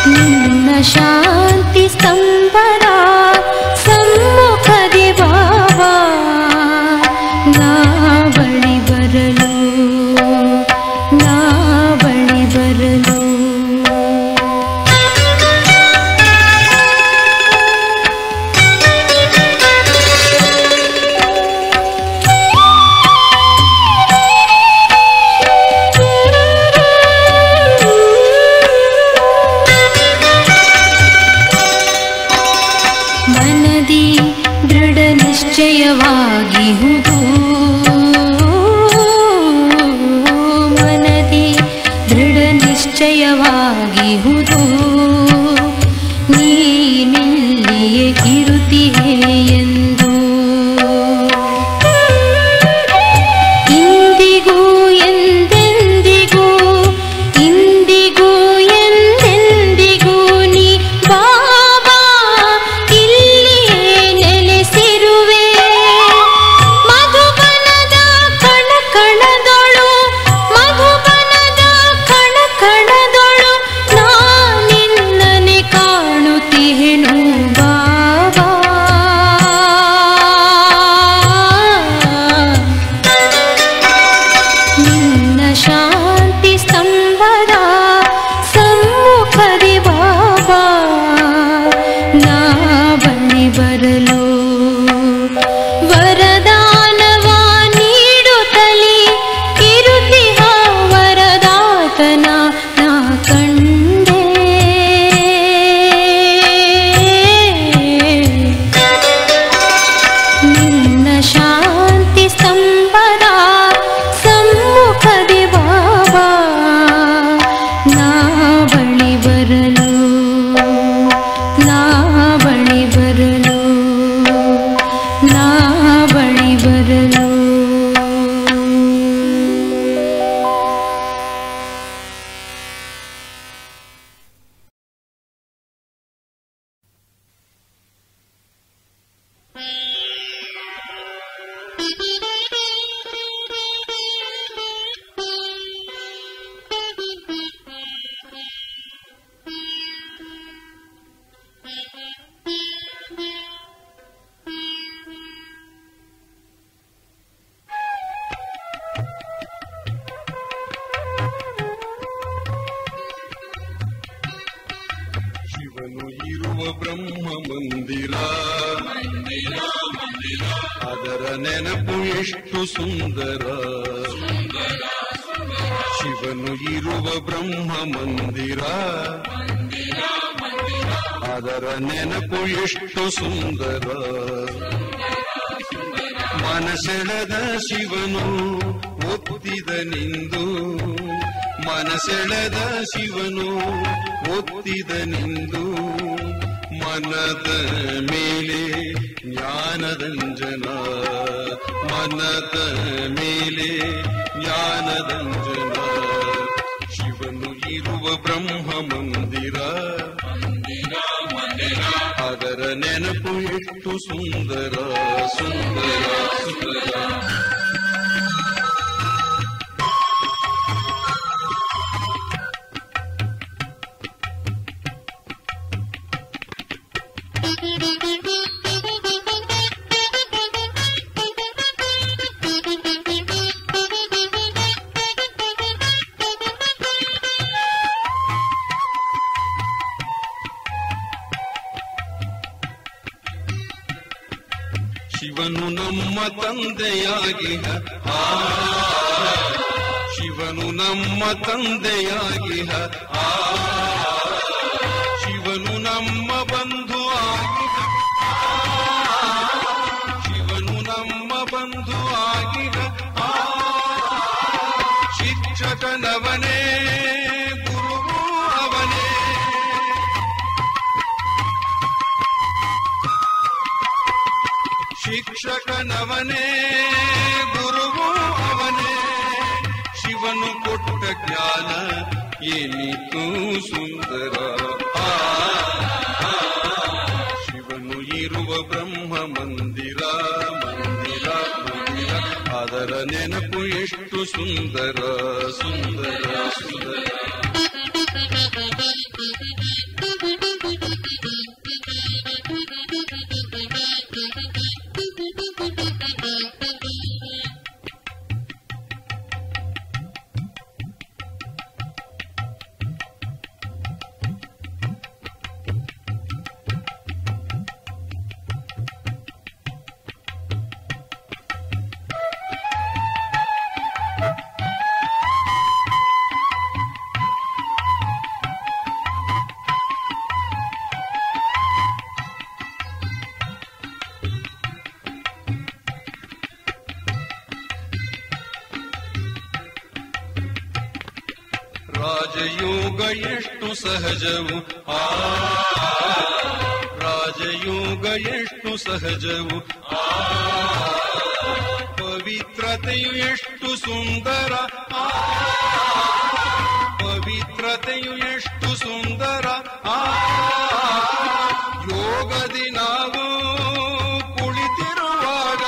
ನಿನ್ನ ಶಾಂತಿ ಸ್ತಂಭದ ಸಮ್ಮುಖದಿ ಬಾಬಾ ನಾ ಬಳಿ ಬರಲು ನಾ ಬಳಿ ಬರಲು ನಿಶ್ಚಯವಾಗಿಹುದು ಮನದಿ ದೃಢ ನಿಶ್ಚಯವಾಗಿಹುದು ನೀನಿಲ್ಲಿಯೇ ಇರುತ್ತೀಯೇ ಎಂದು ಇಂದಿಗೂ ಎಂದೆಂದಿಗೂ ಇಂದಿಗೂ ಎಂದೆಂದಿಗೂ ನೀ ಬಾಬಾ ಇಲ್ಲಿಯೇ ನೆಲೆಸಿರುವೆ ಮಧುಬನದ ಕಣಕಣದೊಳು ಮಧುಬನದ ಕಣಕಣದೊಳು ನಾ ನಿನ್ನನೆ ಕಾಣುತ್ತಿಹೆನು ಬಾಬಾ ನಿನ್ನ ಶಾಂತಿ ಸ್ತಂಭದ ಸಮ್ಮುಖದಿ ಬಾಬಾ ನಾ ಬಳಿ ಬರಲು ವರದಾನವ ನೀಡುತ್ತಲೇ ಇರುತ್ತಿಹ ವರದಾತನ ನಾ ಕಂಡೆ ನಿನ್ನ ಶಾಂತಿ ಸ್ತಂಭದ ಸಮ್ಮುಖದಿ ಬಾಬಾ ನಾ ಬಳಿ ಬರಲು ನಾ ಬಳಿ ಬರಲು ನಾ ಬಳಿ ಬರಲು ಶಿವನು ಇರುವ ಬ್ರಹ್ಮ ಮಂದಿರ ಅದರ ನೆನಪು ಎಷ್ಟು ಸುಂದರ ಶಿವನು ಇರುವ ಬ್ರಹ್ಮ ಮಂದಿರ ಅದರ ನೆನಪು ಎಷ್ಟು ಸುಂದರ ಮನಸೆಳೆದ ಶಿವನು ಒತ್ತಿದ ನಿಂದು ಮನಸೆಳೆದ ಶಿವನು ಒತ್ತಿದ ನಿಂದು ಮನದ ಮೇಲೆ ಜ್ಞಾನದಂಜನ ಮನದ ಮೇಲೆ ಜ್ಞಾನದಂಜನ ಶಿವನು ಇರುವ ಬ್ರಹ್ಮ ಮಂದಿರ ಅದರ ನೆನಪು ಎಷ್ಟು ಸುಂದರ ಸುಂದರ ಸುಂದರ ಶಿವನು ನಮ್ಮ ತಂದೆಯಾಗಿಹ ಶಿವನು ನಮ್ಮ ತಂದೆಯಾಗಿಹ ಶಿವನು ನಮ್ಮ ಬಂಧು ಆಗಿಹ ಶಿವನು ನಮ್ಮ ಬಂಧು ಆಗಿಹ ಶಿಕ್ಷಕನವನೇ ಗುರುವು ಅವನೇ ಶಿಕ್ಷಕನವನೇ ಗುರುವು ಅವನೇ ಶಿವನು ಕೊಟ್ಟ ಜ್ಞಾನ ಏನಿತು ಸುಂದರ ಶಿವನು ಇರುವ ಬ್ರಹ್ಮ ಮಂದಿರ ಮಂದಿರ ಮಂದಿರ ಅದರ ನೆನಪು ಎಷ್ಟು ಸುಂದರ ಸುಂದರ ಸುಂದರ ಎಷ್ಟು ಸಹಜವು ರಾಜಯೋಗ ಎಷ್ಟು ಸಹಜವು ಪವಿತ್ರತೆಯು ಎಷ್ಟು ಸುಂದರ ಪವಿತ್ರತೆಯು ಎಷ್ಟು ಸುಂದರ ಯೋಗದಿ ನಾವು ಕುಳಿತಿರುವಾಗ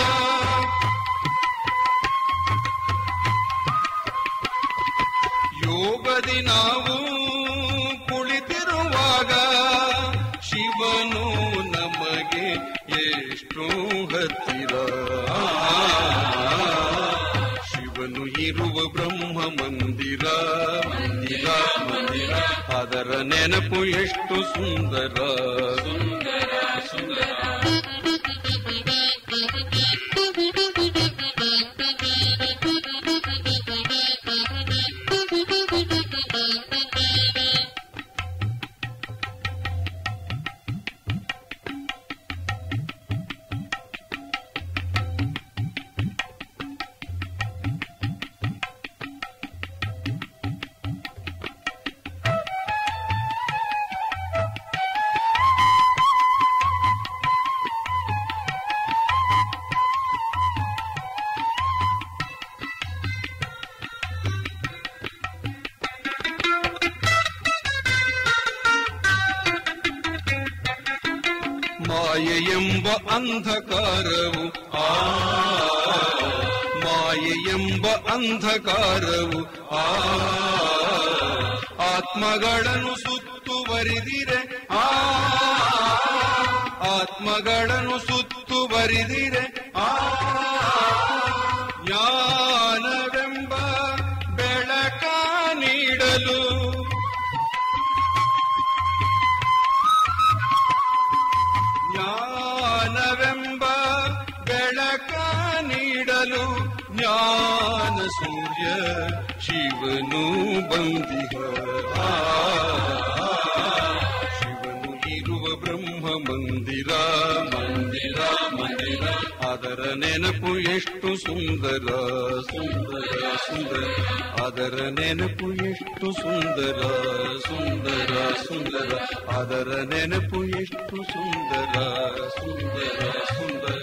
ಯೋಗದಿ ನಾವು ಕುಳಿತಿರುವಾಗ ಶಿವನು ನಮಗೆ ಎಷ್ಟು ಹತ್ತಿರ ಶಿವನು ಇರುವ ಬ್ರಹ್ಮ ಮಂದಿರ ಮಂದಿರ ಮಂದಿರ ಅದರ ನೆನಪು ಎಷ್ಟು ಸುಂದರ ಸುಂದರ ಸುಂದರ ಮಾಯೆಯೆಂಬ ಅಂಧಕಾರವು ಮಾಯೆಯೆಂಬ ಅಂಧಕಾರವು ಆತ್ಮಗಳನ್ನು ಸುತ್ತುವರಿದಿರೆ ಆತ್ಮಗಳನ್ನು ಸುತ್ತುವರಿದಿರೆ ಜ್ಞಾನವೆಂಬ ಬೆಳಕ ನೀಡಲು ಜ್ಞಾನವೆಂಬ ಬೆಳಕ ನೀಡಲು ಜ್ಞಾನ ಸೂರ್ಯ ಶಿವನು ಬಂದಿಹ ಶಿವನು ಇರುವ ಬ್ರಹ್ಮ ಮಂದಿರ ಮಂದಿರ ಮಂದಿರ ಅದರ ನೆನಪು ಎಷ್ಟು ಸುಂದರ ಸುಂದರ ಸುಂದರ ಅದರ ನೆನಪು ಎಷ್ಟು ಸುಂದರ ಸುಂದರ ಸುಂದರ ಅದರ ನೆನಪು ಎಷ್ಟು ಸುಂದರ ಸುಂದರ ಸುಂದರ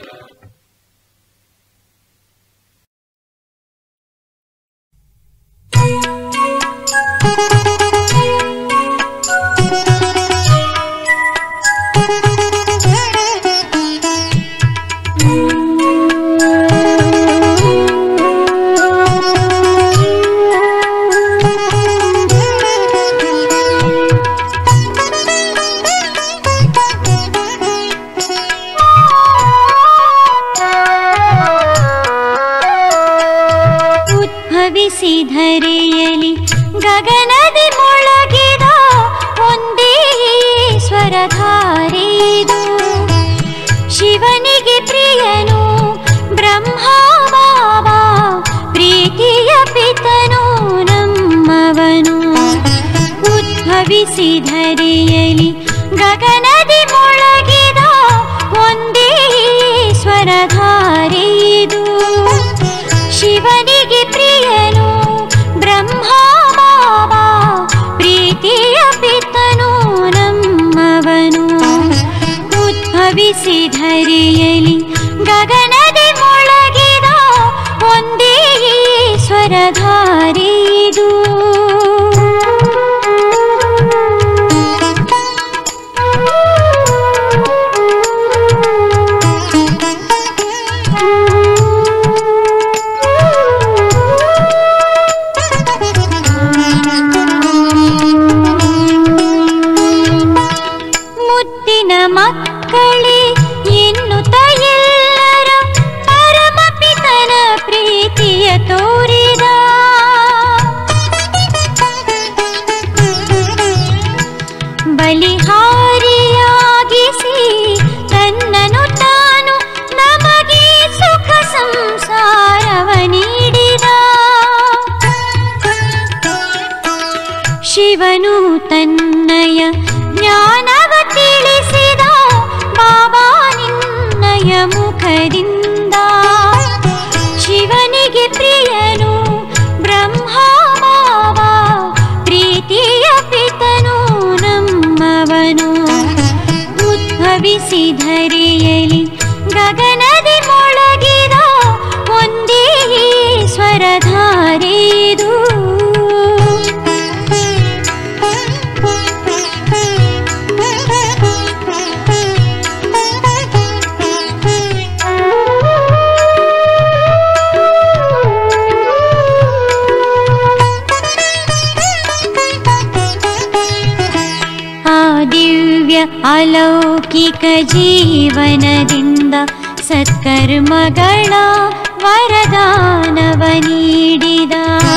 ಧರೆಯಲಿ ಗಗನದಿ ಮೊಳಗಿದ ಒಂದೇ ಸ್ವರಧಾರಿದು ಶಿವನಿಗೆ ಪ್ರಿಯನು ಬ್ರಹ್ಮ ಬಾಬಾ ಪ್ರೀತಿಯ ಪಿತನು ನಮ್ಮವನು ಉದ್ಭವಿಸಿ ಧರೆಯಲಿ ಗಗನದಿ ಮೊಳಗಿದ ಒಂದೇ ಸ್ವರಧಾರಿದು ಶಿವನಿಗೆ ಪ್ರಿಯನು ಬ್ರಹ್ಮ ಬಾಬಾ ಪ್ರೀತಿಯ ಪಿತನು ನಮ್ಮವನು ಉದ್ಭವಿಸಿ ಧರೆಯಲಿ ಗಗನದಿ ಮೊಳಗಿದ ಒಂದೇ ಸ್ವರಧಾರಿದು ಮಕ್ಕಳೇ ಎನ್ನುತ್ತ ಎಲ್ಲರ ಪರಮಪಿತನ ಪ್ರೀತಿಯ ತೋರಿದ ಬಲಿಹಾರಿಯಾಗಿಸಿ ತನ್ನನು ತಾನು ನಮಗೆ ಸುಖ ಸಂಸಾರವ ನೀಡಿದ ಶಿವನು ತನ್ನಯ ಜ್ಞಾನವ ತಿಳಿಸಿದ ಬಾಬಾ ನಿನ್ನಯ ಮುಖದಿಂದ ಶಿವನಿಗೆ ಪ್ರಿಯನು ಬ್ರಹ್ಮ ಬಾಬಾ ಪ್ರೀತಿಯ ಧರೆಯಲಿ ಗಗನದಿ ಮೊಳಗಿದ ಒಂದೇ ಸ್ವರಧಾರೆದು. ಅಲೌಕಿಕ ಜೀವನದಿಂದ ಸತ್ಕರ್ಮಗಳ ವರದಾನವ ನೀಡಿದ.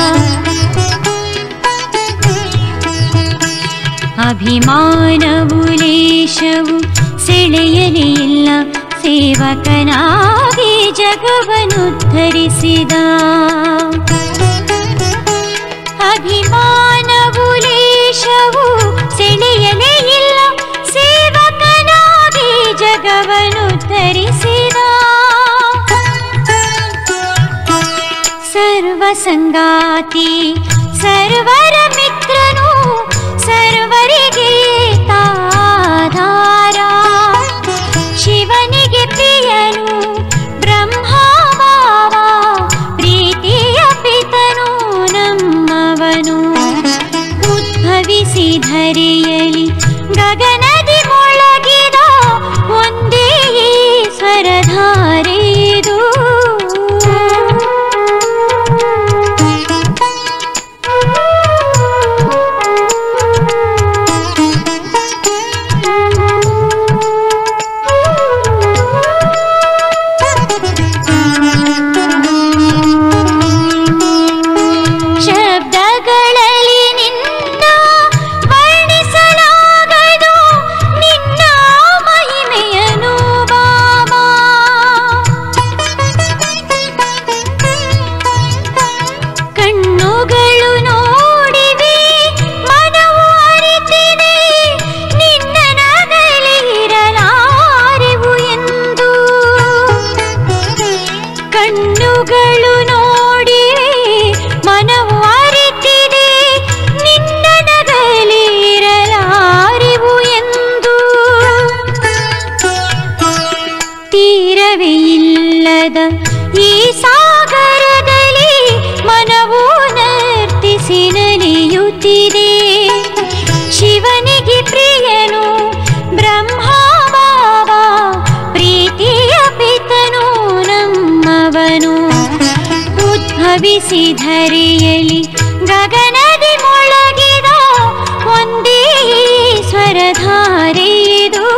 ಅಭಿಮಾನವು ಲೇಷವು ಸೆಳೆಯಲೇ ಇಲ್ಲ, ಸೇವಕನಾಗಿ ಜಗವನ್ನು ಧರಿಸಿದ. ಅಭಿಮಾನವು ಲೇಷವು ಸೆಳೆಯಲೇ ಇಲ್ಲ, ಸೇವಕನಾಗಿ ಜಗವನ್ನು ಧರಿಸಿದ. ಸರ್ವ ಸಂಗಾತಿ ಸರ್ವರ ಮಿತ್ರನು, ಸರ್ವರಿಗೆ ತಾಧಾರ. ಶಿವನಿಗೆ ಪ್ರಿಯನು ಬ್ರಹ್ಮಭಾವ, ಪ್ರೀತಿಯ ಪಿತನು ನಮ್ಮವನು. ಉದ್ಭವಿಸಿ ಧರೆಯಲಿ ಗಗನದಿ ಮೊಳಗಿದ ಒಂದೇ ಸ್ವರಧಾರೆದು. ಶಬ್ದಗಳಲ್ಲಿ ನಿನ್ನ ವರ್ಣಿಸಲಾಗದು ನಿನ್ನ ಮಹಿಮೆಯನು ಬಾಬಾ. ಕಣ್ಣುಗಳು ನೋಡಿವೆ, ಮನವು ಅರಿತಿದೆ, ನಿನ್ನ ನಗಲಿರಲಾರೆವು ಎಂದು. ಕಣ್ಣುಗಳು ನೋಡಿವೆ, ಮನವು ಅರಿತಿದೆ, ನಿನ್ನ ನಗಲಿರಲಾರೆವು ಎಂದು. ತೀರವೇ ಇಲ್ಲದ ಈ ಸಾಗರದಲ್ಲಿ ಮನವು ನರ್ತಿಸಿ ನಲಿಯುತ್ತಿದೆ. ಶಿವನಿಗೆ ಪ್ರಿಯನು ಬ್ರಹ್ಮಭಾವ, ಪ್ರೀತಿಯ ಪಿತನು ನಮ್ಮವನು. ಉದ್ಭವಿಸಿ ಧರೆಯಲಿ ಗಗನದಿ ಮೊಳಗಿದ ಒಂದೇ ಸ್ವರಧಾರೆದು.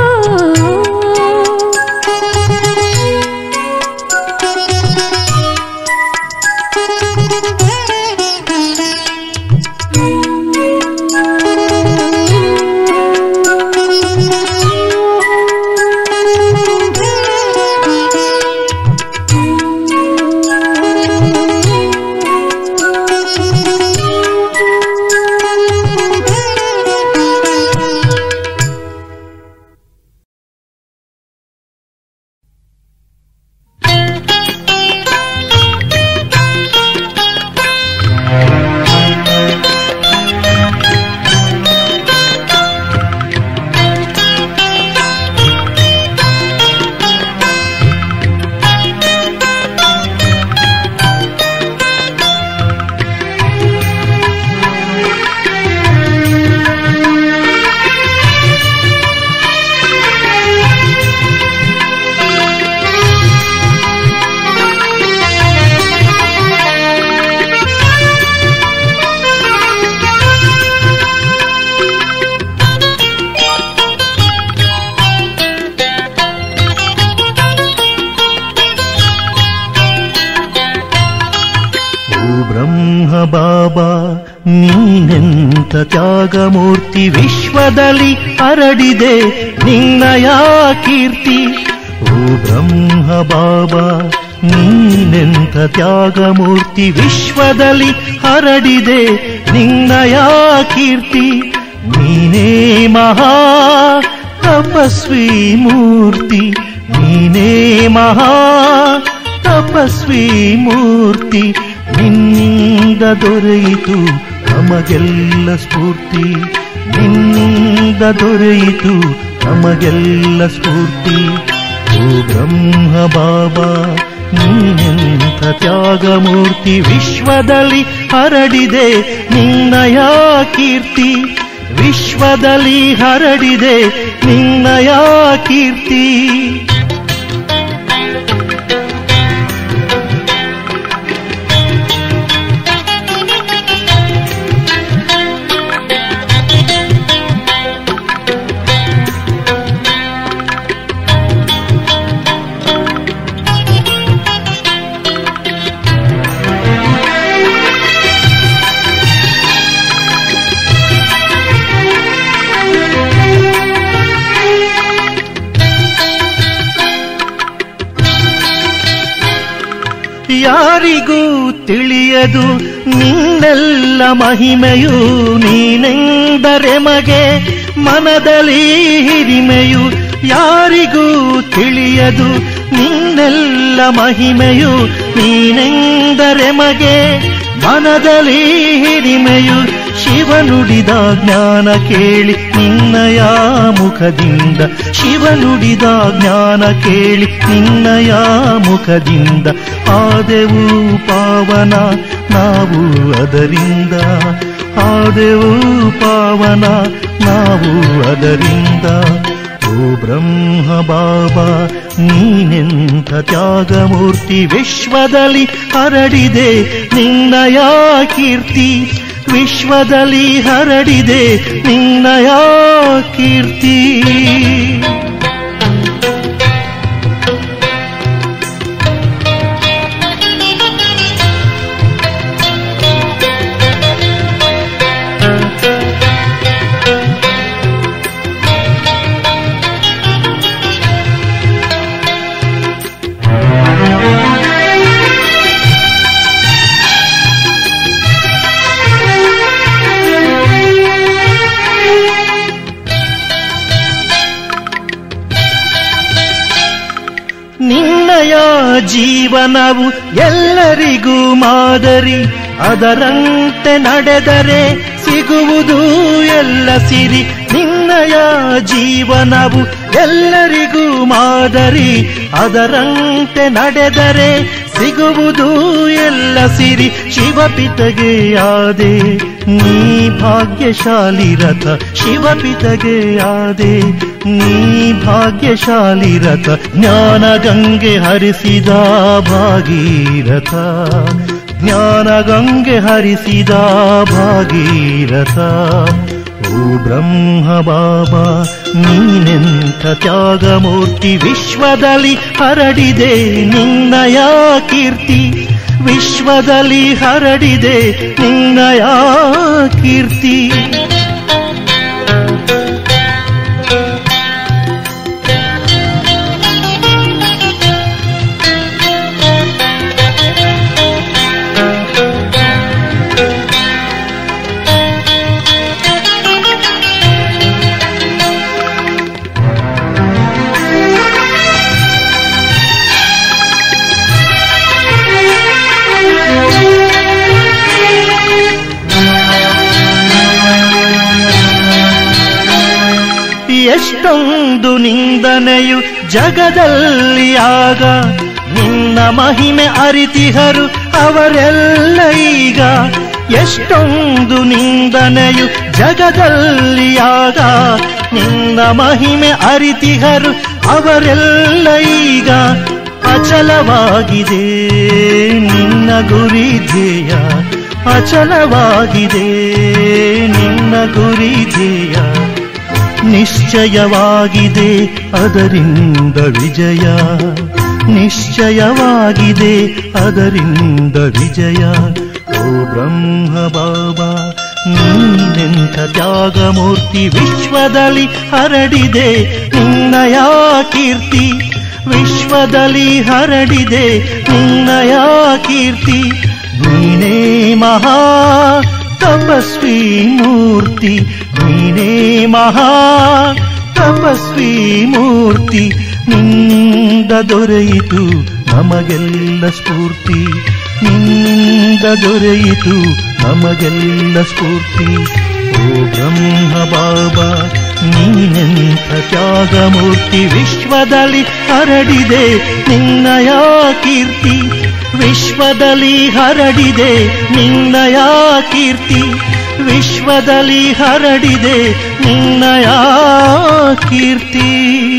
ಬಾಬಾ ನೀನೆಂತ ತ್ಯಾಗಮೂರ್ತಿ, ವಿಶ್ವದಲ್ಲಿ ಹರಡಿದೆ ನಿನ್ನಯ ಕೀರ್ತಿ. ಓ ಬ್ರಹ್ಮ ಬಾಬಾ ನೀನೆಂತ ತ್ಯಾಗಮೂರ್ತಿ, ವಿಶ್ವದಲ್ಲಿ ಹರಡಿದೆ ನಿನ್ನಯ ಕೀರ್ತಿ. ನೀನೇ ಮಹಾ ತಪಸ್ವಿ ಮೂರ್ತಿ, ನೀನೇ ಮಹಾ ತಪಸ್ವಿ ಮೂರ್ತಿ. ನಿನ್ನಿಂದ ದೊರೆಯಿತು ನಮಗೆಲ್ಲ ಸ್ಫೂರ್ತಿ, ನಿನ್ನಿಂದ ದೊರೆಯಿತು ನಮಗೆಲ್ಲ ಸ್ಫೂರ್ತಿ. ಓ ಬ್ರಹ್ಮ ಬಾಬಾ ನೀನೆಂಥ ತ್ಯಾಗಮೂರ್ತಿ, ವಿಶ್ವದಲ್ಲಿ ಹರಡಿದೆ ನಿನ್ನಯ ಕೀರ್ತಿ, ವಿಶ್ವದಲ್ಲಿ ಹರಡಿದೆ ನಿನ್ನಯ ಕೀರ್ತಿ. ಯಾರಿಗೂ ತಿಳಿಯದು ನಿನ್ನೆಲ್ಲ ಮಹಿಮೆಯು, ನೀನೆಂದರೆ ಮಗೆ ಮನದಲ್ಲಿ ಹಿರಿಮೆಯು. ಯಾರಿಗೂ ತಿಳಿಯದು ನಿನ್ನೆಲ್ಲ ಮಹಿಮೆಯು, ನೀನೆಂದರೆ ಮಗೆ ಮನದಲ್ಲಿ ಹಿರಿಮೆಯು. ಶಿವ ನುಡಿದ ಜ್ಞಾನ ಕೇಳಿ ನಿನ್ನಯ ಮುಖದಿಂದ, ಶಿವ ನುಡಿದ ಜ್ಞಾನ ಕೇಳಿ ನಿನ್ನಯ ಮುಖದಿಂದ. ಆದೆವು ಪಾವನ ನಾವು ಅದರಿಂದ, ಆದೆವು ಪಾವನ ನಾವು ಅದರಿಂದ. ಓ ಬ್ರಹ್ಮ ಬಾಬಾ ನೀನೆಂಥ ತ್ಯಾಗಮೂರ್ತಿ, ವಿಶ್ವದಲ್ಲಿ ಹರಡಿದೆ ನಿನ್ನಯ ಕೀರ್ತಿ, ವಿಶ್ವದಲ್ಲಿ ಹರಡಿದೆ ನಿನ್ನಯ ಕೀರ್ತಿ. ನಿನ್ನಯ ಜೀವನವು ಎಲ್ಲರಿಗೂ ಮಾದರಿ, ಅದರಂತೆ ನಡೆದರೆ ಸಿಗುವುದು ಎಲ್ಲ ಸಿರಿ. ನಿನ್ನಯ ಜೀವನವು ಎಲ್ಲರಿಗೂ ಮಾದರಿ, ಅದರಂತೆ ನಡೆದರೆ ಸಿಗುವುದು ಎಲ್ಲ ಸಿರಿ. ಶಿವಪಿತಗೆ ಆದೆ ನೀ ಭಾಗ್ಯಶಾಲಿ ರಥ, ಶಿವಪಿತಗೆ ಆದೆ ನೀ ಭಾಗ್ಯಶಾಲಿ ರಥ. ಜ್ಞಾನ ಗಂಗೆ ಹರಿಸಿದ ಭಾಗೀರಥ, ಜ್ಞಾನ ಗಂಗೆ ಹರಿಸಿದ ಭಾಗೀರಥ. ಓ ಬ್ರಹ್ಮ ಬಾಬಾ ನೀನೆಂಥ ತ್ಯಾಗಮೂರ್ತಿ, ವಿಶ್ವದಲ್ಲಿ ಹರಡಿದೆ ನಿನ್ನಯ ಕೀರ್ತಿ, ವಿಶ್ವದಲ್ಲಿ ಹರಡಿದೆ ನಿನ್ನಯ ಕೀರ್ತಿ. ಎಷ್ಟೊಂದು ನಿಂದನೆಯು ಜಗದಲ್ಲಿ ಆಗ, ನಿನ್ನ ಮಹಿಮೆ ಅರಿತಿಹರು ಅವರೆಲ್ಲ ಈಗ. ಎಷ್ಟೊಂದು ನಿಂದನೆಯು ಜಗದಲ್ಲಿ ಆಗ, ನಿನ್ನ ಮಹಿಮೆ ಅರಿತಿಹರು ಅವರೆಲ್ಲ ಈಗ. ಅಚಲವಾಗಿದೆ ನಿನ್ನ ಗುರಿ ಧ್ಯೇಯ, ಅಚಲವಾಗಿದೆ ನಿನ್ನ ಗುರಿ ಧ್ಯೇಯ. ನಿಶ್ಚಯವಾಗಿದೆ ಅದರಿಂದ ವಿಜಯ, ನಿಶ್ಚಯವಾಗಿದೆ ಅದರಿಂದ ವಿಜಯ. ಓ ಬ್ರಹ್ಮ ಬಾಬಾ ನೀನೆಂಥ ತ್ಯಾಗಮೂರ್ತಿ, ವಿಶ್ವದಲ್ಲಿ ಹರಡಿದೆ ನಿನ್ನಯ ಕೀರ್ತಿ, ವಿಶ್ವದಲ್ಲಿ ಹರಡಿದೆ ನಿನ್ನಯ ಕೀರ್ತಿ. ನೀನೇ ಮಹಾ ತಪಸ್ವಿ ಮೂರ್ತಿ, ನೀನೇ ಮಹಾ ತಪಸ್ವಿ ಮೂರ್ತಿ. ನಿನ್ನಿಂದ ದೊರೆಯಿತು ನಮಗೆಲ್ಲ ಸ್ಫೂರ್ತಿ, ನಿನ್ನಿಂದ ದೊರೆಯಿತು ನಮಗೆಲ್ಲ ಸ್ಫೂರ್ತಿ. ಓ ಬ್ರಹ್ಮ ಬಾಬಾ ನೀನೆಂಥ ತ್ಯಾಗಮೂರ್ತಿ ವಿಶ್ವದಲ್ಲಿ ಹರಡಿದೆ ನಿನ್ನಯ ಕೀರ್ತಿ ವಿಶ್ವದಲ್ಲಿ ಹರಡಿದೆ ನಿನ್ನಯ ಕೀರ್ತಿ ವಿಶ್ವದಲ್ಲಿ ಹರಡಿದೆ ನಿನ್ನಯ ಕೀರ್ತಿ.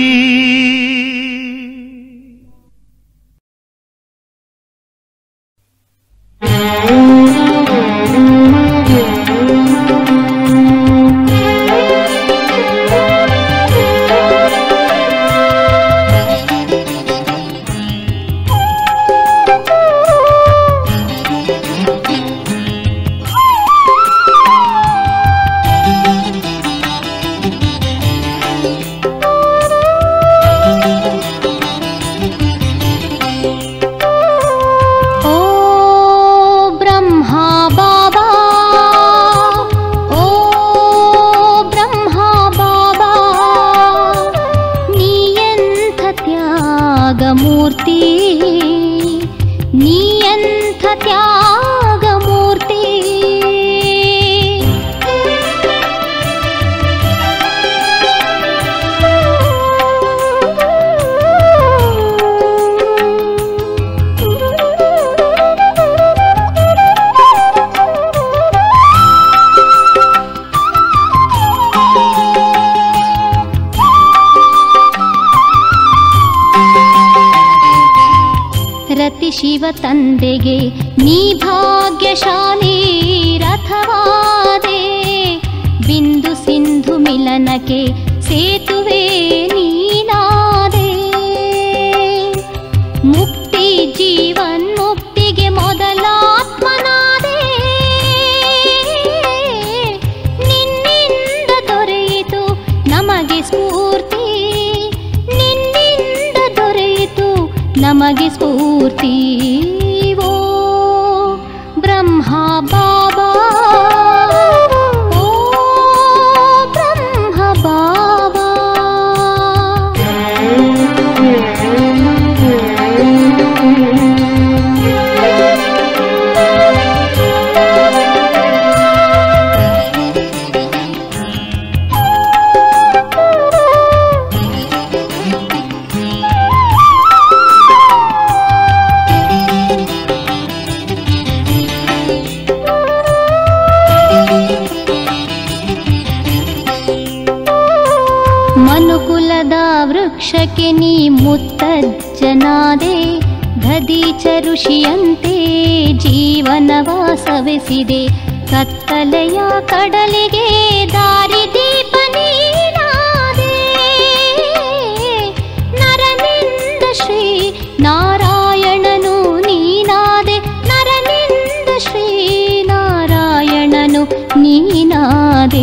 ಶಿವ ತಂದೆಗೆ ನೀ ಭಾಗ್ಯಶಾಲಿ ರಥವಾದೆ ಬಿಂದು ಸಿಂಧು ಮಿಲನಕ್ಕೆ ಸೇತುವೆ ನೀನಾದೆ ಮುಕ್ತಿ ಜೀವನ್ ಮುಕ್ತಿಗೆ ಮೊದಲಾತ್ಮನಾದೆ ನಿನ್ನಿಂದ ದೊರೆಯಿತು ನಮಗೆ ಸ್ಫೂರ್ತಿ ನಿನ್ನಿಂದ ದೊರೆಯಿತು ನಮಗೆ ಸ್ಫೂರ್ತಿ ಓ ಬ್ರಹ್ಮ ಬಾಬಾ ಓ ಬ್ರಹ್ಮ ಬಾಬಾ ಮನುಕುಲದ ವೃಕ್ಷಕ್ಕೆ ನೀ ಮುತ್ತಜ್ಜನಾದೆ ದಧೀಚ ಋಷಿಯಂತೆ ಜೀವನವ ಸವೆಸಿದೆ ಕತ್ತಲೆಯ ಕಡಲಿಗೆ ದಾರಿದೀಪ ನೀನಾದೆ ನರನಿಂದ ಶ್ರೀ ನಾರಾಯಣನು ನೀನಾದೆ ನರನಿಂದ ಶ್ರೀ ನಾರಾಯಣನು ನೀನಾದೆ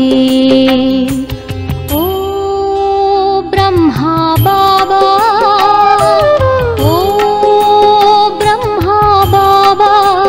ಬಾಬಾ ಓ ಬ್ರಹ್ಮ ಬಾಬಾ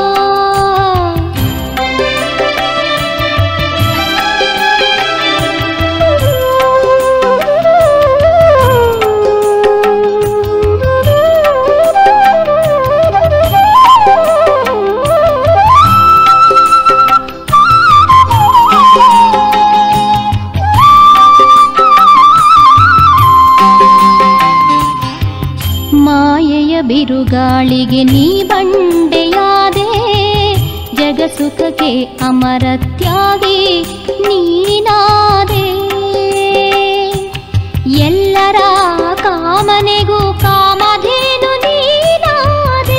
ಮಾಯೆಯ ಬಿರುಗಾಳಿಗೆ ನೀ ಬಂಡೆಯಾದೆ ಜಗಸುಖಕ್ಕೆ ಅಮರತ್ಯಾಗಿ ನೀನಾದೆ ಎಲ್ಲರ ಕಾಮನೆಗೂ ಕಾಮಧೇನು ನೀನಾದೆ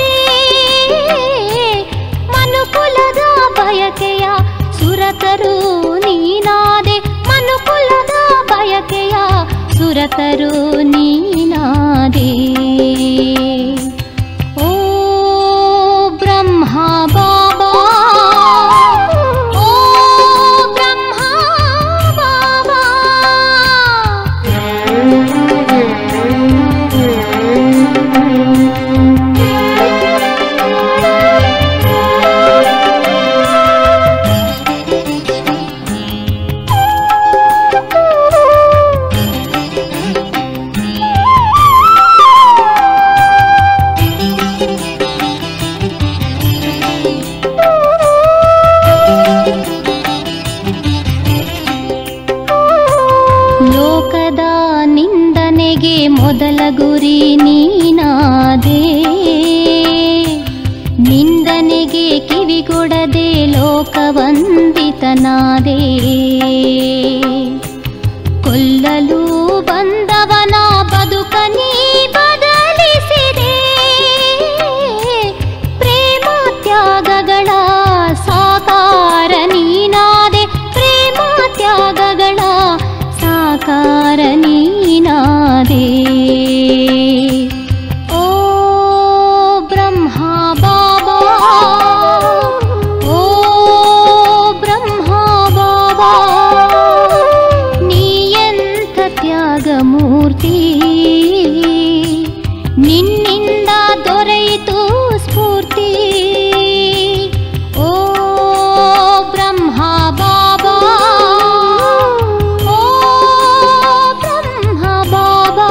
ಮನುಕುಲದ ಬಯಕೆಯ ಸುರತರು ನೀನಾದೆ ಮನುಕುಲದ ಬಯಕೆಯ ಸುರತರು ನೀನಾದೆ ಓ ಬ್ರಹ್ಮ ಬಾಬಾ ಓ ಬ್ರಹ್ಮ ಬಾಬಾ ಸಾಧನೆಗೆ ಮೊದಲ ಗುರಿ ನೀನಾದೆ, ನಿಂದನೆಗೆ ಕಿವಿಗೊಡದೆ ಲೋಕವಂದಿತನಾದೆ. ಕೊಲ್ಲಲು ಬಂದವನ ಬದುಕ ನೀ ಬದಲಿಸಿದೆ, ಪ್ರೇಮ ತ್ಯಾಗಗಳ ಸಾಕಾರ ನೀನಾದೆ, ಪ್ರೇಮ ತ್ಯಾಗಗಳ ಸಾಕಾರ ನೀನಾದೆ. ಓ ಬ್ರಹ್ಮ ಬಾಬಾ, ಓ ಬ್ರಹ್ಮ ಬಾಬಾ, ನೀ ಎಂಥ ತ್ಯಾಗಮೂರ್ತಿ, ನಿನ್ನಿಂದ ದೊರೆಯಿತು ಸ್ಫೂರ್ತಿ. ಓ ಬ್ರಹ್ಮ ಬಾಬಾ, ಓ ಬ್ರಹ್ಮ ಬಾಬಾ.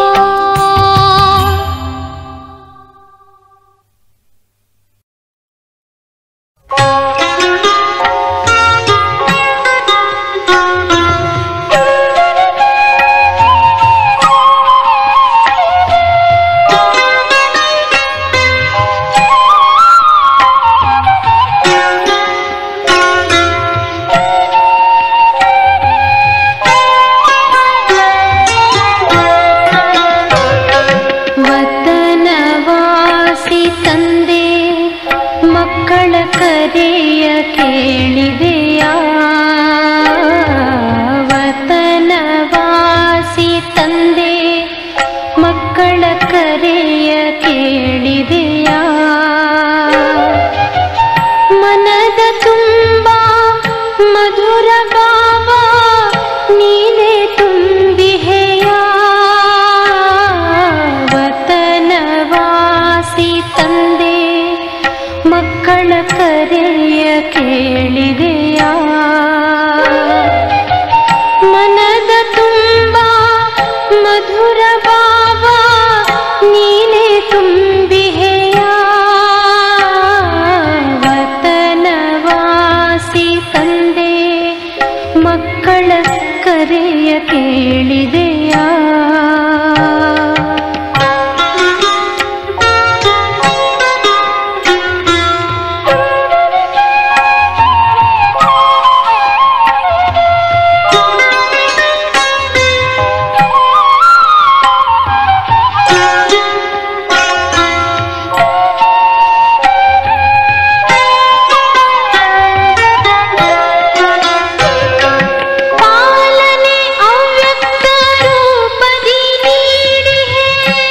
ವತನವಾಸಿ ತಂದೆ ಮಕ್ಕಳ ಕರೆಯ ಕೇಳಿದೆಯಾ, ವತನವಾಸಿ ತಂದೆ ಮಕ್ಕಳ ಕರೆಯ ಕೇಳಿದೆಯಾ. ಮನದ ತುಂಬ ಮಧುರ ಭಾವ ನೀನೇ ತುಂಬಿಹೆಯ, ವತನವಾಸಿ ತಂದೆ ಮಕ್ಕಳ ಕರೆಯ ಕೇಳಿದೆಯಾ. ಮನದ ತುಂಬ ಮಧುರ ಭಾವ ನೀನೇ ತುಂಬಿಹೆಯ, ವತನವಾಸಿ ತಂದೆ ಮಕ್ಕಳ ಕರೆಯ ಕೇಳಿದೆಯಾ. ಪಾಲನೆ ಅವ್ಯಕ್ತ ರೂಪದಿ ನೀಡಿಹೆ,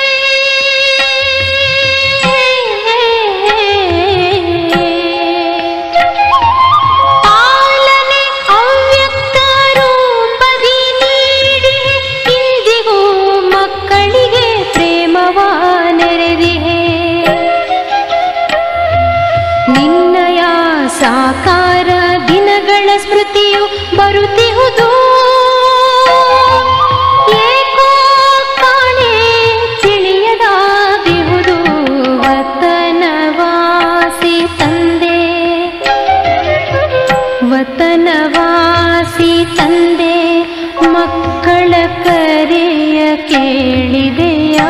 ಪಾಲನೆ ಅವ್ಯಕ್ತ ರೂಪದಿ ನೀಡಿಹೆ, ಇಂದಿಗೂ ಮಕ್ಕಳಿಗೆ ಪ್ರೇಮವ ನೆರೆದಿಹೆ. ನಿನ್ನಯ ಸಾಕಾರ ದಿನಗಳ ಸ್ಮೃತಿಯು ಬರುತ್ತಿಹುದು, ಏಕೋ ಕಾಣೆ ತಿಳಿಯದಾಗಿಹುದು. ವತನವಾಸಿ ತಂದೆ, ವತನವಾಸಿ ತಂದೆ ಮಕ್ಕಳ ಕರೆಯ ಕೇಳಿದೆಯಾ,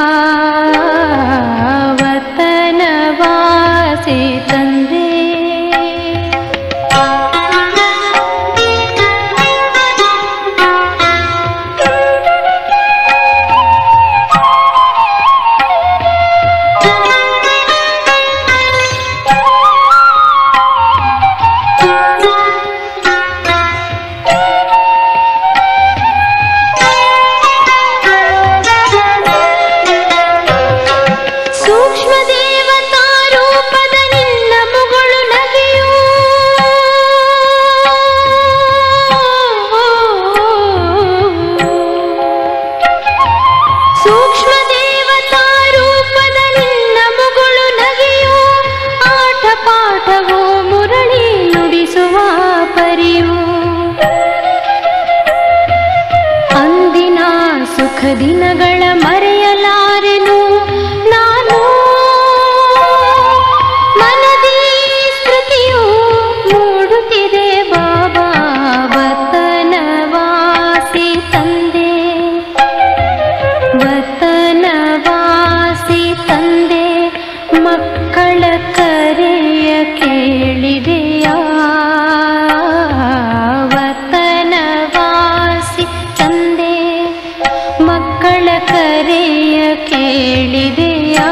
ವತನವಾಸಿ ತಂದೆ. ಸೂಕ್ಷ್ಮ ದೇವತಾ ರೂಪದ ನಿನ್ನ ಮುಗಳು ನಗೆಯು, ಸೂಕ್ಷ್ಮ ದೇವತಾ ರೂಪದ ನಿನ್ನ ಮುಗಳು ನಗೆಯು, ಆಟ ಪಾಠವೋ ಮುರಳಿ ನುಡಿಸುವ ಪರಿಯು. ಅಂದಿನ ಸುಖ ದಿನಗಳ ಮರೆಯಲಾರೆನು ನಾನು, ಮನದಿ ಸ್ಮೃತಿಯು ಮೂಡುತ್ತಿದೆ ಬಾಬಾ. ವತನವಾಸಿ ತಂದೆ ಕರೆಯ ಕೇಳಿದೆಯಾ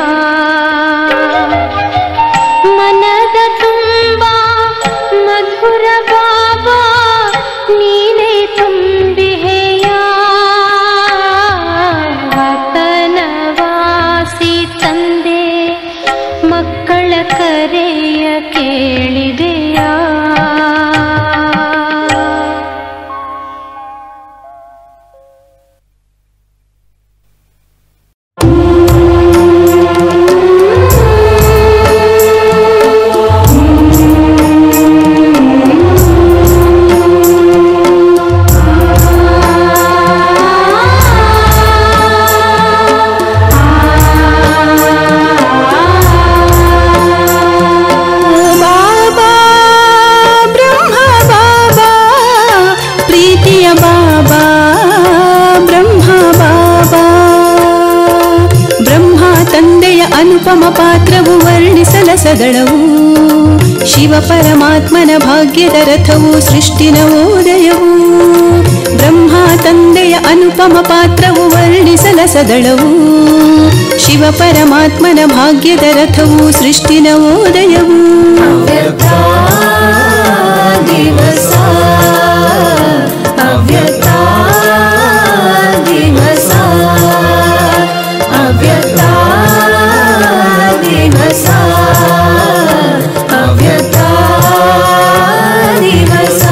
ಮನದ ತುಂಬ ಮಧುರ ಬಾಬಾ ನೀನೇ ತುಂಬಿಹೆಯ ವತನವಾಸಿ ತಂದೆ ಮಕ್ಕಳ ಕರೆಯ ಕೇಳಿದೆಯಾ ಅನುಪಮ ಪಾತ್ರವು ವರ್ಣಿಸಲಸದಳವು ಶಿವ ಪರಮಾತ್ಮನ ಭಾಗ್ಯದ ರಥವು ಸೃಷ್ಟಿ ನವೋದಯವು ಬ್ರಹ್ಮ ತಂದೆಯ ಅನುಪಮ ಪಾತ್ರವು ವರ್ಣಿಸಲಸದಳವು ಶಿವ ಪರಮಾತ್ಮನ ಭಾಗ್ಯದ ರಥವು ಸೃಷ್ಟಿ ನವೋದಯವು ದಿವಸ ಅವ್ಯಕ್ತ ದಿವಸ ಅವ್ಯಕ್ತ ದಿವಸ ಅವ್ಯಕ್ತ ದಿವಸ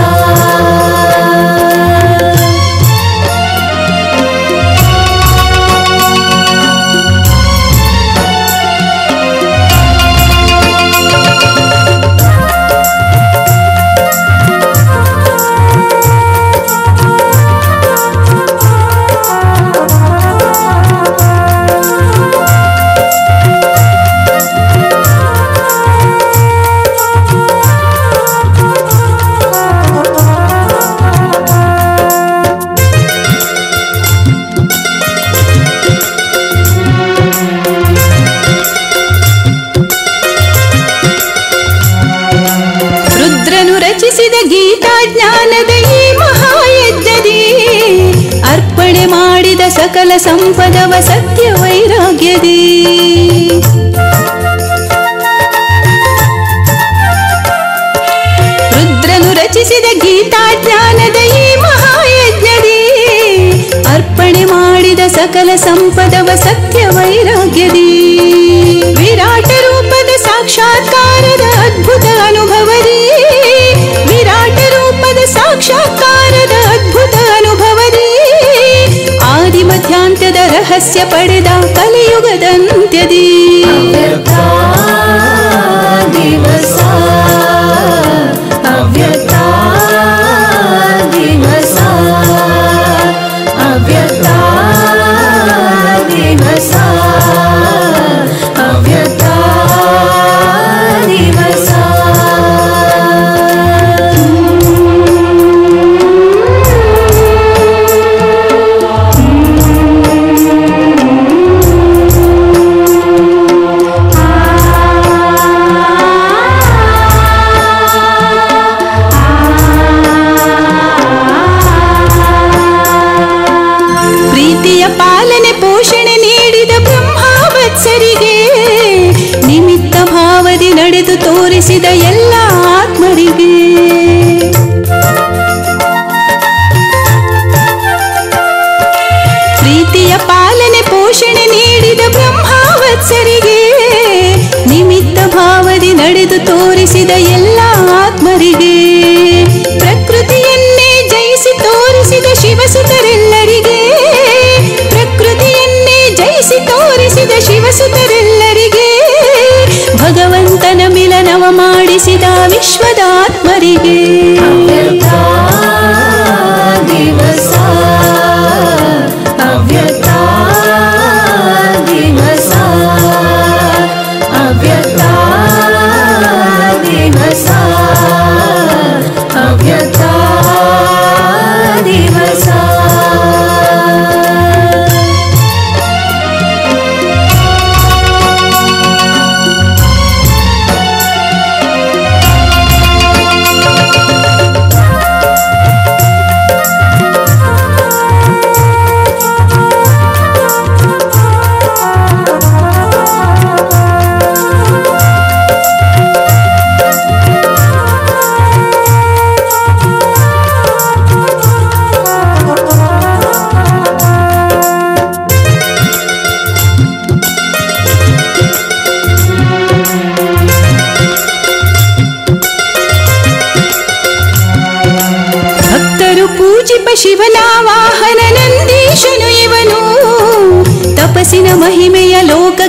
ಗೀತಾಜ್ಞಾನದ ಈ ಮಹಾಯಜ್ಞದಿ ಅರ್ಪಣೆ ಮಾಡಿದ ಸಕಲ ಸಂಪದವ ಸತ್ಯ ವೈರಾಗ್ಯದಿ ರುದ್ರನು ರಚಿಸಿದ ಗೀತಾಜ್ಞಾನದ ಈ ಮಹಾಯಜ್ಞದಿ ಅರ್ಪಣೆ ಮಾಡಿದ ಸಕಲ ಸಂಪದವ ಸತ್ಯ ವೈರಾಗ್ಯದಿ ವಿರಾಟ ರೂಪದ ಸಾಕ್ಷಾತ್ಕಾರದ ಅದ್ಭುತ ಅನುಭವದಿ ವಿರಾಟ ರೂಪದ ಸಾಕ್ಷಾತ್ಕಾರದ ಅದ್ಭುತ ಅನುಭವದಿ ಆದಿ ಮಧ್ಯಾಂತ್ಯದ ರಹಸ್ಯ ಪಡೆದ ಕಲಿಯುಗದಂತ್ಯದಿ ದಿವಸ ಅವ್ಯಕ್ತ ದಿವಸ ಅವ್ಯಕ್ತ ದಿವಸ ಅವ್ಯಕ್ತ ದಿವಸ ಪ್ರೀತಿಯ ಪಾಲನೆ ಪೋಷಣೆ ನೀಡಿದ ಬ್ರಹ್ಮಾವತ್ಸರಿಗೆ ನಿಮಿತ್ತ ಭಾವದಿ ನಡೆದು ತೋರಿಸಿದ ಎಲ್ಲ ಆತ್ಮರಿಗೆ ಪ್ರೀತಿಯ ಪಾಲನೆ ಪೋಷಣೆ ನೀಡಿದ ಬ್ರಹ್ಮಾವತ್ಸರಿಗೆ ನಿಮಿತ್ತ ಭಾವದಿ ನಡೆದು ತೋರಿಸಿದ ಎಲ್ಲ ಆತ್ಮರಿಗೆ ಪ್ರಕೃತಿಯನ್ನೇ ಜಯಿಸಿ ತೋರಿಸಿದ ಶಿವಸುತರೆಲ್ಲರಿಗೆ ಪ್ರಕೃತಿಯನ್ನೇ ಜಯಿಸಿ ತೋರಿಸಿದ ಶಿವಸುತರೆಲ್ಲರಿಗೆ ಭಗವಂತನ ಮಿಲನವ ಮಾಡಿಸಿದ ವಿಶ್ವದ ಆತ್ಮರಿಗೆ ದಿವಸ ಅವ್ಯಕ್ತ ದಿವಸ ಅವ್ಯಕ್ತ ದಿವಸ ಅವ್ಯಕ್ತ ದಿವಸ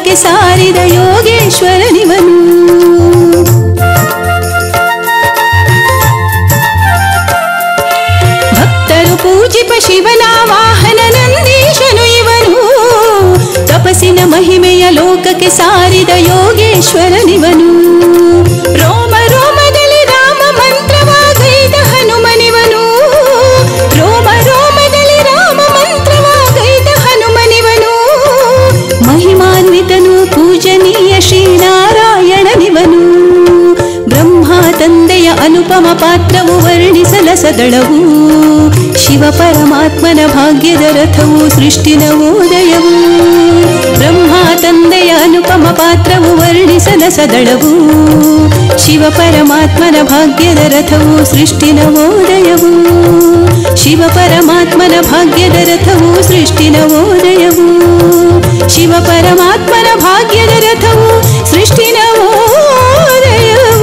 ಲೋಕಕ್ಕೆ ಸಾರಿದ ಯೋಗೇಶ್ವರನಿವನು. ಭಕ್ತರು ಪೂಜಿಪ ಶಿವನ ವಾಹನ ನಂದೀಶನು ಇವನು. ತಪಸ್ಸಿನ ಮಹಿಮೆಯ ಲೋಕಕ್ಕೆ ಸಾರಿದ ಯೋಗೇಶ್ವರನಿವನು. ರೋಮ ರೋಮದಲ್ಲಿ ರಾಮ ಮಂತ್ರವಾಗೈದ ಹನುಮನಿವನು. ರೋಮ ರೋಮದಲ್ಲಿ ರಾಮ ಮಂತ್ರವಾಗೈದ ಹನುಮನಿವನು. ಮಹಿಮಾನ್ವಿತನು ಪೂಜನೀಯ ಶ್ರೀನಾರಾಯಣನಿವನು. ಬ್ರಹ್ಮ ತಂದೆಯ ಅನುಪಮ ಪಾತ್ರವು ವರ್ಣಿಸಲಸದಳವು. ಶಿವ ಪರಮಾತ್ಮನ ಭಾಗ್ಯದ ರಥವು ಸೃಷ್ಟಿ ನವೋದಯವು. ಬ್ರಹ್ಮ ತಂದೆಯ ಅನುಪಮ ಪಾತ್ರವು ವರ್ಣಿಸಲಸದಳವು. ಶಿವ ಪರಮಾತ್ಮನ ಭಾಗ್ಯದ ರಥವು ಸೃಷ್ಟಿ ನವೋದಯವು. ಶಿವ ಪರಮಾತ್ಮನ ಭಾಗ್ಯದ ರಥವು ಸೃಷ್ಟಿ ನವೋದಯವು. ಶಿವ ಪರಮಾತ್ಮನ ಭಾಗ್ಯದ ರಥವು ಸೃಷ್ಟಿ ನವೋದಯವು.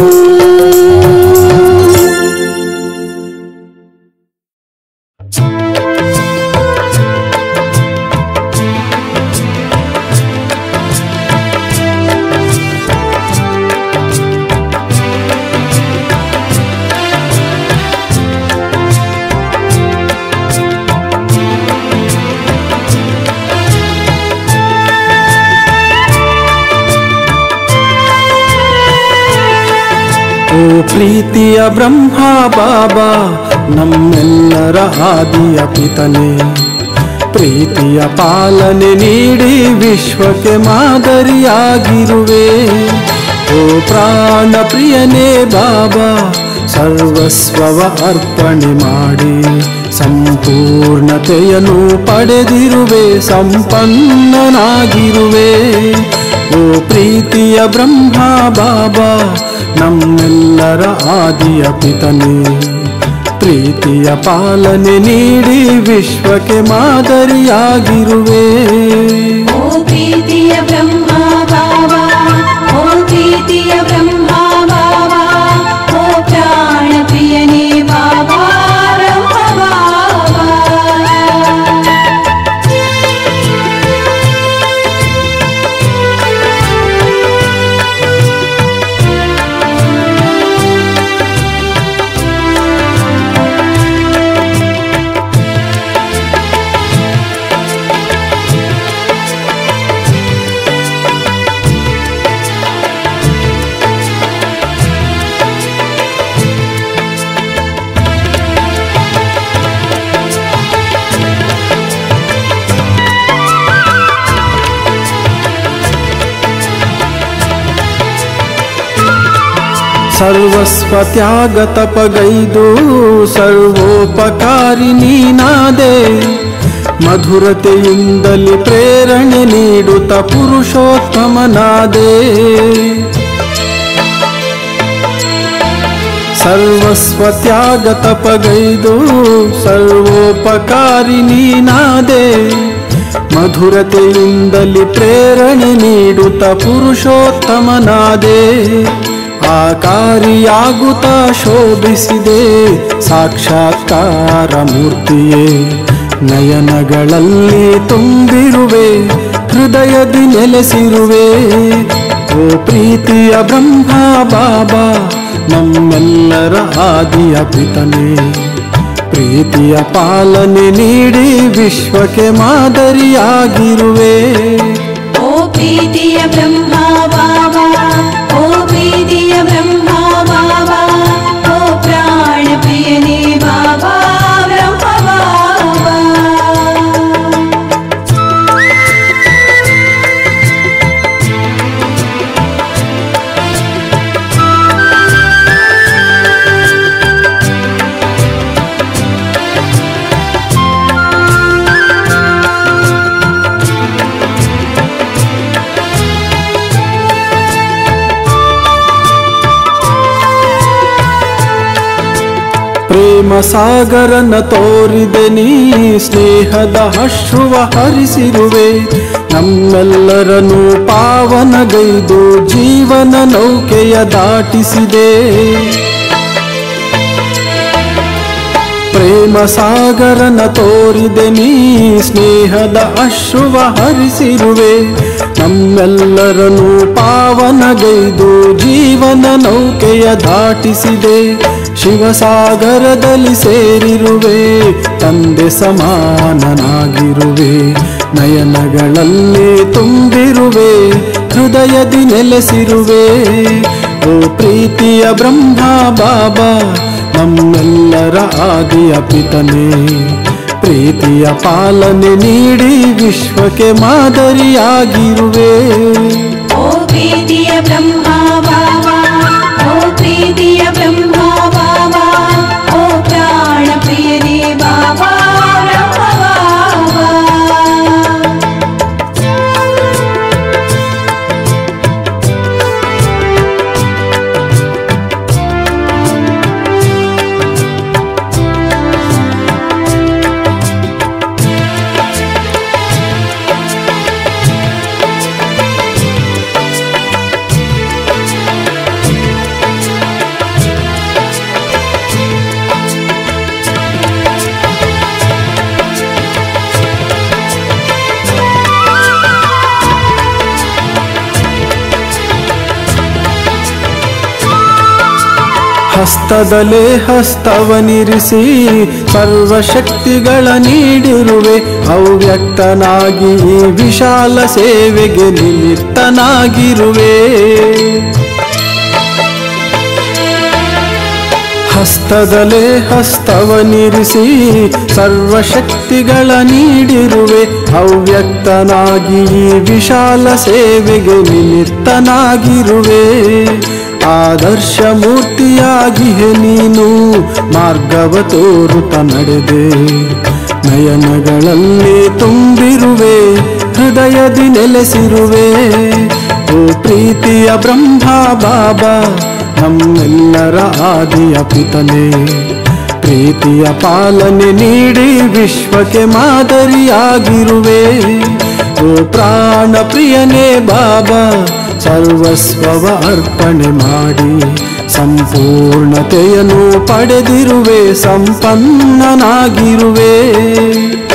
ಓ ಪ್ರೀತಿಯ ಬ್ರಹ್ಮ ಬಾಬಾ, ನಮ್ಮೆಲ್ಲರ ಆದಿಯ ಪಿತನೆ, ಪ್ರೀತಿಯ ಪಾಲನೆ ನೀಡಿ ವಿಶ್ವಕ್ಕೆ ಮಾದರಿಯಾಗಿರುವೆ. ಓ ಪ್ರಾಣ ಪ್ರಿಯನೇ ಬಾಬಾ, ಸರ್ವಸ್ವವ ಅರ್ಪಣೆ ಮಾಡಿ ಸಂಪೂರ್ಣತೆಯನ್ನು ಪಡೆದಿರುವೆ, ಸಂಪನ್ನನಾಗಿರುವೆ. ಓ ಪ್ರೀತಿಯ ಬ್ರಹ್ಮ ಬಾಬಾ, ನಮ್ಮೆಲ್ಲರ ಆದಿಯ ಪಿತನೆ, ಪ್ರೀತಿಯ ಪಾಲನೆ ನೀಡಿ ವಿಶ್ವಕ್ಕೆ ಮಾದರಿಯಾಗಿರುವೆ. ಓ ಪ್ರೀತಿಯ ಬ್ರಹ್ಮ ಬಾಬಾ, ಓ ಪ್ರೀತಿಯ ಬ್ರಹ್ಮ ಬಾಬಾ, ಓ ಪ್ರಾಣ ಪ್ರಿಯನೇ ಬಾಬಾ, ಬ್ರಹ್ಮ ಬಾಬಾ. ಸರ್ವಸ್ವ ತ್ಯಾಗ ತಪಗೈದು ಸರ್ವೋಪಕಾರಿ ನೀನಾದೆ, ಮಧುರತೆಯಿಂದಲೇ ಪ್ರೇರಣೆ ನೀಡುತ್ತ ಪುರುಷೋತ್ತಮನಾದೆ. ಸರ್ವಸ್ವ ತ್ಯಾಗ ತಪಗೈದು ಸರ್ವೋಪಕಾರಿ ನೀನಾದೆ, ಮಧುರತೆಯಿಂದಲೇ ಪ್ರೇರಣೆ ನೀಡುತ್ತ ಪುರುಷೋತ್ತಮನಾದೆ. ಆಕಾರಿಯಾಗುತ್ತ ಶೋಭಿಸಿದೆ ಸಾಕ್ಷಾತ್ಕಾರ ಮೂರ್ತಿಯೇ, ನಯನಗಳಲ್ಲಿ ತುಂಬಿರುವೆ, ಹೃದಯದಿ ನೆಲೆಸಿರುವೆ. ಓ ಪ್ರೀತಿಯ ಬ್ರಹ್ಮ ಬಾಬಾ, ನಮ್ಮೆಲ್ಲರ ಆದಿಯ ಪಿತನೆ, ಪ್ರೀತಿಯ ಪಾಲನೆ ನೀಡಿ ವಿಶ್ವಕ್ಕೆ ಮಾದರಿಯಾಗಿರುವೆ. ಓ ಪ್ರೀತಿಯ ಬ್ರಹ್ಮ ಬಾಬಾ, ಓ ಪ್ರೀತಿಯ ಬ್ರಹ್ಮ ಬಾಬಾ, ಓ ಪ್ರಾಣ ಪ್ರಿಯನೇ ಬಾಬಾ, ಬ್ರಹ್ಮ ಬಾಬಾ. ಪ್ರೇಮ ಸಾಗರನ ತೋರಿದೆ ನೀ, ಸ್ನೇಹದ ಅಶ್ರುವ ಹರಿಸಿರುವೆ, ನಮ್ಮೆಲ್ಲರನ್ನು ಪಾವನಗೈದು ಜೀವನ ನೌಕೆಯ ದಾಟಿಸಿದೆ. ಪ್ರೇಮ ಸಾಗರನ ತೋರಿದೆ ನೀ ಸ್ನೇಹದ ಅಶ್ರುವ ಹರಿಸಿರುವೆ ನಮ್ಮೆಲ್ಲರನ್ನು ಪಾವನಗೈದು ಜೀವನ ನೌಕೆಯ ದಾಟಿಸಿದೆ ಶಿವಸಾಗರದಲ್ಲಿ ಸೇರಿರುವೆ ತಂದೆ ಸಮಾನನಾಗಿರುವೆ ನಯನಗಳಲ್ಲಿ ತುಂಬಿರುವೆ ಹೃದಯದಿ ನೆಲೆಸಿರುವೆ ಓ ಪ್ರೀತಿಯ ಬ್ರಹ್ಮ ಬಾಬಾ ನಮ್ಮೆಲ್ಲರ ಆದಿಯ ಪಿತನೇ ಪ್ರೀತಿಯ ಪಾಲನೆ ನೀಡಿ ವಿಶ್ವಕ್ಕೆ ಮಾದರಿಯಾಗಿರುವೆ ಓ ಪ್ರೀತಿಯ ಬ್ರಹ್ಮ ಬಾಬಾ ಓ ಪ್ರೀತಿಯ ಬ್ರಹ್ಮ ಬಾಬಾ ಓ ಪ್ರಾಣ ಪ್ರಿಯನೇ ಬಾಬಾ ಬ್ರಹ್ಮ ಬಾಬಾ ಹಸ್ತದಲ್ಲೇ ಹಸ್ತವನಿರಿಸಿ ಸರ್ವಶಕ್ತಿಗಳ ನೀಡಿರುವೆ ಅವ್ಯಕ್ತನಾಗಿ ಈ ವಿಶಾಲ ಸೇವೆಗೆ ನಿಮಿತ್ತನಾಗಿರುವೆ ಹಸ್ತದಲ್ಲೇ ಹಸ್ತವನಿರಿಸಿ ಸರ್ವಶಕ್ತಿಗಳ ನೀಡಿರುವೆ ಅವ್ಯಕ್ತನಾಗಿ ಈ ವಿಶಾಲ ಸೇವೆಗೆ ನಿಮಿತ್ತನಾಗಿರುವೆ ಆದರ್ಶ ಮೂರ್ತಿಯಾಗಿಯೇ ನೀನು ಮಾರ್ಗವ ತೋರುತ್ತ ನಡೆದೆ ನಯನಗಳಲ್ಲಿ ತುಂಬಿರುವೆ ಹೃದಯದಿ ನೆಲೆಸಿರುವೆ ಓ ಪ್ರೀತಿಯ ಬ್ರಹ್ಮ ಬಾಬಾ ನಮ್ಮೆಲ್ಲರ ಆದಿಯ ಪಿತನೇ ಪ್ರೀತಿಯ ಪಾಲನೆ ನೀಡಿ ವಿಶ್ವಕ್ಕೆ ಮಾದರಿಯಾಗಿರುವೆ ಓ ಪ್ರಾಣ ಪ್ರಿಯನೇ ಬಾಬಾ ಸರ್ವಸ್ವವ ಅರ್ಪಣೆ ಮಾಡಿ ಸಂಪೂರ್ಣತೆಯನ್ನು ಪಡೆದಿರುವೆ ಸಂಪನ್ನನಾಗಿರುವೆ